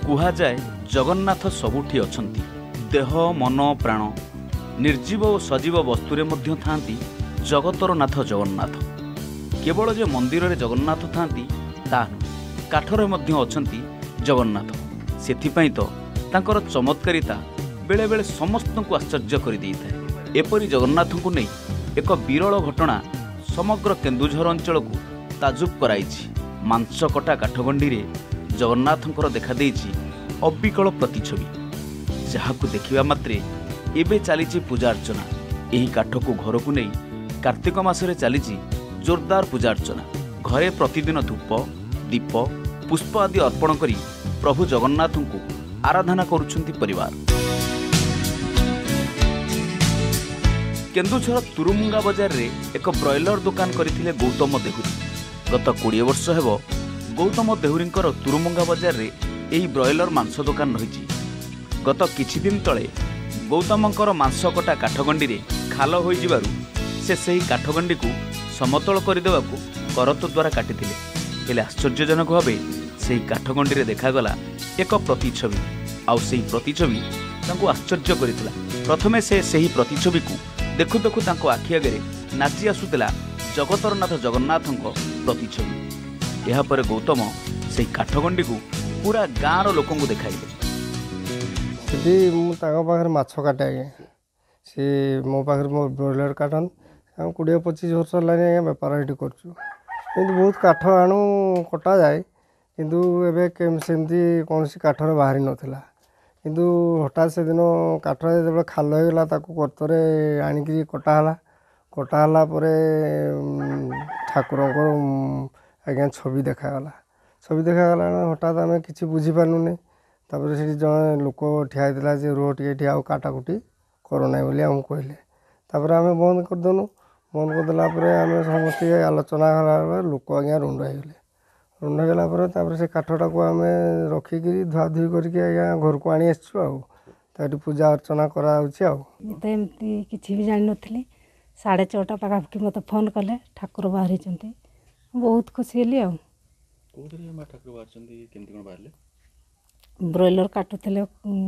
कुहाजाए जगन्नाथ सबुठी अछंती। देह मन प्राण निर्जीव और सजीव वस्तुरे मध्य थांती जगतर नाथ जगन्नाथ। केवल जे मंदिर रे जगन्नाथ थांती ता काठरे मध्य अछंती जगन्नाथ। सेथिपई तो तांकर चमत्कारिता बेले बेले समस्त को आश्चर्य कर दी थाए। एपरी जगन्नाथ को नहीं एक विरल घटना समग्र केन्दुझर अंचल को ताजुब कराइछि। मांस कटा काठगंडी रे जगन्नाथंकर देखा देइछि अबिकल प्रतिछवि, जहाकु देखिबा मात्रे एबे चलीछि पूजा अर्चना। एही काठ को घर को नहीं कार्तिक मासरे चलीछि जोरदार पूजा अर्चना। घरे प्रतिदिन धूप दीप पुष्प आदि अर्पण करी प्रभु जगन्नाथ को आराधना करुछंती परिवार। केन्दुझर तुरुमुंगा बजार रे एक ब्रॉयलर दुकान करथिले गौतम देहुरी। गत 20 वर्ष हेबो गौतम देहुरींकर तुरुमुंगा बजार रे एही ब्रॉयलर मांस दुकान रहिछि। गत किछि दिन तळे गौतमंकर मांस कटा काठगंडी रे खाल होई जिबारु से सही काठगंडी को समतल करदेवाकू करत द्वारा काटिथिले। हेले आश्चर्यजनक भावे सही काठगंडी रे देखागला एक प्रतिछवि। आउ सही प्रतिछवि तांको आश्चर्य करितला। प्रथमे से सही प्रतिछवि को देखु देखु तांको आखि आगे नाची आसुतला जगतरनाथ जगन्नाथंको प्रतिछवि। एहा पर गौतम से काठगंडी को पूरा गाँव लोक देखाइले। सीधी मुझे माछ काटे आज्ञा सी मो पाखे मो ब्रॉयलर काटन 20-25 वर्ष है बेपार ये कर बहुत काठ आणु कटा जाए किंतु एबे सेमती कौन काठर बाहरी नाला किंतु हठात से दिन काठ जो खाल होगा कर्तरे आणिक कटाला ठाकुर आज्ञा छवि देखागला हठात आम कि बुझीपारूनी। तापर से जन लोक ठिया जे रुह टे आउ काटाकुटी करना बोली आम कहले। तापर आम बंद करदेनु। बंद करदेला आम समस्त आलोचना लोक आज्ञा रुंड होगले। से काठटा को आम रखिक धुआ धुई करके आज्ञा घर को आनी आसु पूजा अर्चना करामती किसी भी जान नी। 6:30 पाखापाखि मत फोन कले ठाकुर बाहरी बहुत खुशी हेली। ब्रॉयलर काटुले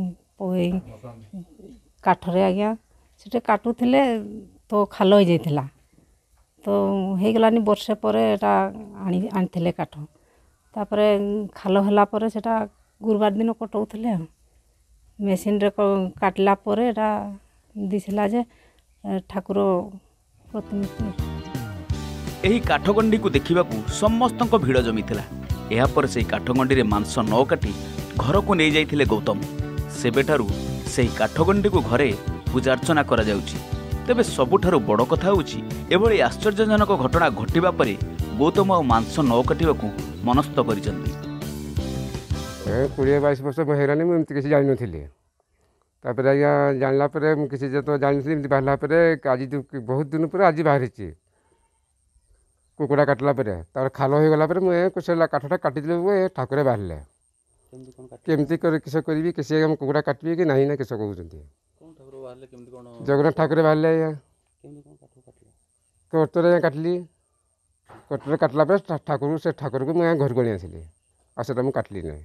काठरे आज्ञा से काटुले तो खाल हो जाता तो होगलानी वर्षे पर आनी काठ। तापर खाल है सेटा गुरुवार दिन कटाऊे मेसीन रे काटला दिसला जे ठाकुर प्रतिमूर्ति। एही काठगंडी को देखिबाकू समस्त भिड़ जमीथिला। एहा पर से काठगंडी रे मांस न काटी घर को नहीं जाइथिले गौतम। सेबेठारु सेही काठगंडी को घरे पूजा अर्चना करा जाउछि। तेबे सबुठारु बड़ कथा होछि एभली आश्चर्यजनक घटना घटिबा परे गौतम आ मांस न काटिबाकू मनस्थ करिसंती। 20-22 वर्ष हेरानी मुझे किसी जान नी। तापर आज्ञा जानला किसी जो जानी बाहर पर आज बहुत दिन पर आज बाहरी कुकुड़ा काटला खाल हो गला मुझे काठटा काटी ठाकुर बाहर केमती किस करी किसी कुकुड़ा काटबी कि नहीं ना किस कहते जगन्नाथ ठाकुर बाहर कटर काटली कटर काटला ठाकुर से ठाकुर को मुझे घर को नहीं आसली आसटा मुझे काटली ना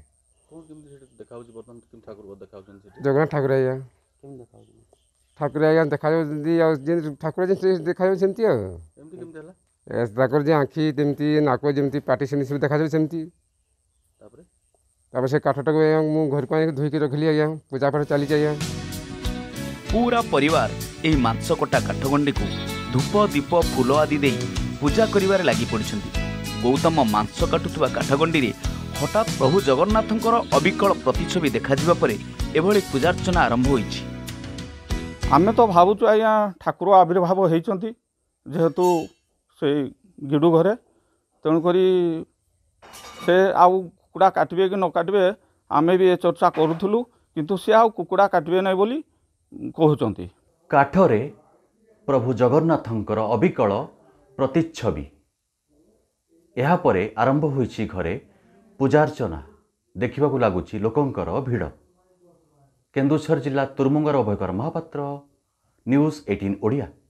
जगन्नाथ ठाकुर आज्ञा ठाकुर आज्ञा देखा ठाकुर देखा जे आखि जमी नाक जमी पाटी सेमती सब देखा सेमती। से काठटा को मुझे घर को धोईक रखली आज्ञा पूजा पाठ चली आज्ञा। पूरा परिवार एही मांस कटा काठगंडी को धूप दीप फूल आदि दे पूजा करिवारे लागि पड़िछंती। गौतम मांस काटुवा काठगंडी रे हठात प्रभु जगन्नाथंकर अबिकल प्रतिछवि देखा जिबा परे एभली पूजार्चना आरंभ होईछि। आमे तो भावुछु आज्ञा ठाकुर आविर्भाव होइछंती जेहेतु से गिडू घरे तेणुकरी से आउ कुकुड़ा काटबे कि न काटबे आमे भी ए चर्चा करूथुलु किंतु से आउ कुकुड़ा काटबे नै बोली कहउचंती। काठरे प्रभु जगन्नाथंकर अबिकल प्रतिच्छवि एहा परे आरंभ होईछि घरे पूजार्चना देखिबाकू लागुछि लोकंकर भिड़। केन्दुझर जिला तुरुमुंगार अभयकर महापात्र, न्यूज़ 18 ओडिया।